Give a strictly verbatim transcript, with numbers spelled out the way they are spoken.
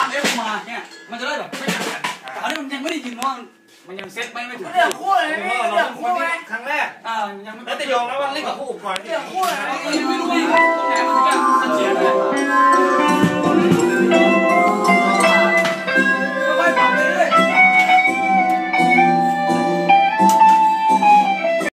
เอ๊ะมาเนี่ยมันจะได้แบบไม่ขัดกันอันนี้มันยังไม่ได้ยินว่ามันยังเซ็ตไม่ไม่ถึงเรื่องคู่เลยเรื่องคู่ไหมครั้งแรกอ่ายังไม่แล้วแต่ยอมแล้วว่าเล่นกับผู้อุปกรณ์เรื่องคู่เลยไม่รู้